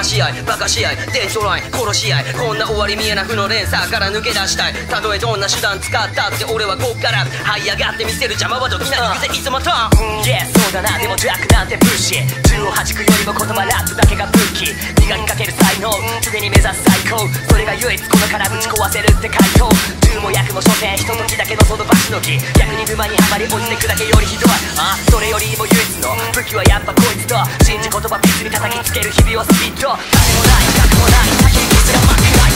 し合いバカし合いデッドライン殺し合いこんな終わり見えな負の連鎖から抜け出したいたとえどんな手段使ったって俺はこっから這い上がってみせる邪魔はどきなくぜいつもとYeah そうだなでもジャックなんてブッシー銃を弾くよりも言葉ラップだけが武器磨きかける才能常に目指す最高それが唯一この殻ぶち壊せるって回答銃も薬も所詮ひとときだけのそのバチの木逆に沼にはまり落ちてくだけよりひどいそれよりも唯一の武器はやっぱこいつと信じ言葉別に叩きつける日々をスピット金もない額もない先に傷が真っ暗い